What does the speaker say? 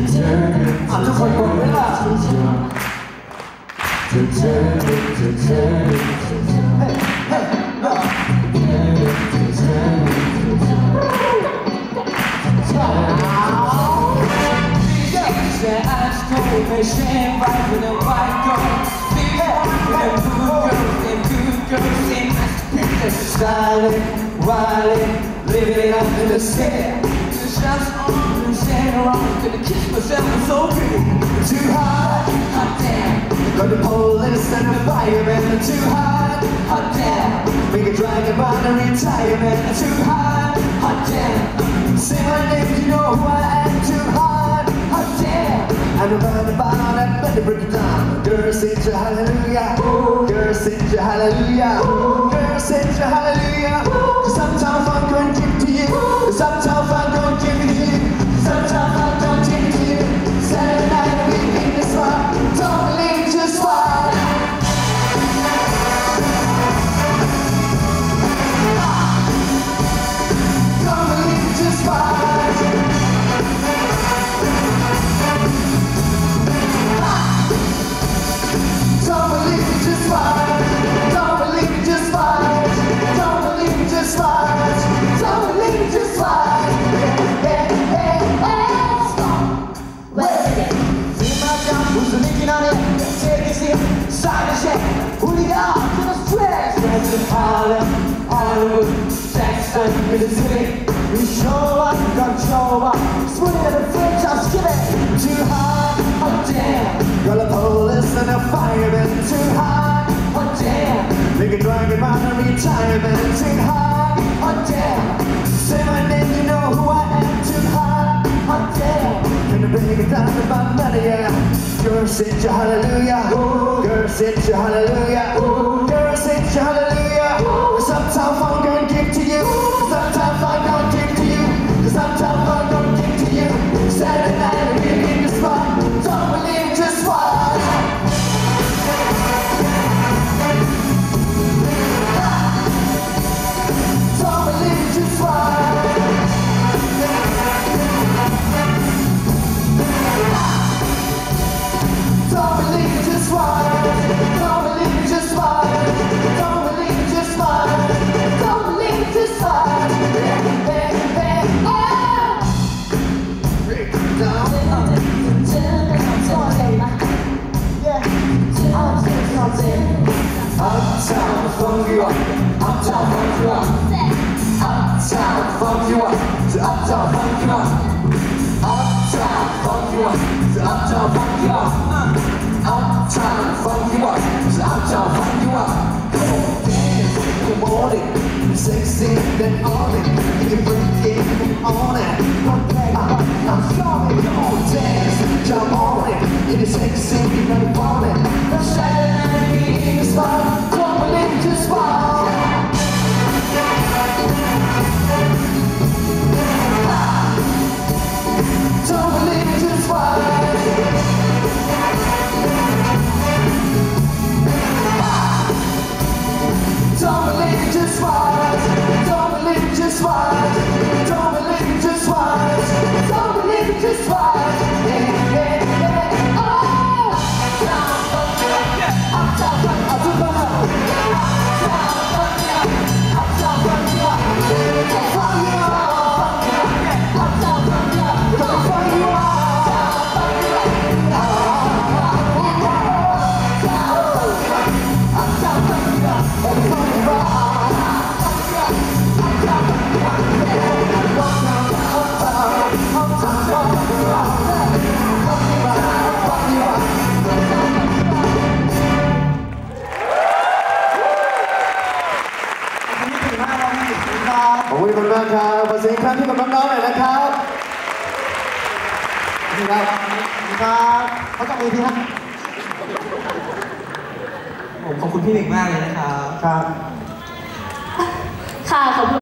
ทุกคนบอกไม่ล่ะMachine right with a white girl, big one with a good girl, masterpiece, styling, wilding, living it up in the city. The shots on and stand around, gonna kiss myself, I'm so pretty. Too hot, hot damn. Got the police and the firemen. Too hot, hot damn. Make a dragon by the retirement. Too hot, hot damn. Say my name, you know who I am. Too hot, hot damn. I'm about that, better break it down. Girls sing your hallelujah. Girls sing your hallelujah. Girls sing your hallelujah. Cause sometimes I'm going to give to you. Sometimes I'm going to give it to you. Sometimes I'm going to give it to you. Saturday night we in the spot. Don't believe just why. Don't believe just why. Hollywood, Jackson, in the city. We show up, got show up. Swinging at the French, I'm skipping. Too hot, oh damn. Got the police and the firemen. Too hot, oh damn. Make a dragon by the retirement. Too hot, oh damn. Say my name, you know who I am. Too hot, oh damn. Can you bring it down to my money, yeah? Girl, sing your hallelujah. Girl, sing your hallelujah. Girl, sing your hallelujah. Sometimes I'm gonna give to you. Sometimes I'm gonna give to you. Sometimes I'm gonna give to you. Saturday night we're in the spot. Don't believe just what. Don't believe just what. Don't believe just what. Don't believe just what. Don't believe just what. Don't believe just what. Break it down. Uptown, funk you up. Uptown, funk you up. Uptown, funk you up. Uptown, funk you up. Uptown, funk you up. Uptown, funk you up. Uptown, funk you up. Uptown, funk you up. Dance in the morning, sexy then on it. You can break it on it. I'm sorry, don't dance, jump on it. It is sexy, you gotta want it. The Saturday is fun, don't believe just fun. Don't believe just fun. Don't believe just what. Don't believe just what. Don't believe just what. Don't believe just what.ขอบคุณมากครับขอเสียงครั้งที่กับน้องๆหน่อยนะครับนี่ครับนี่ครับเขาจับมือทีครับผมขอบคุณพี่หนึ่งมากเลยนะครับค่ะขอบคุณ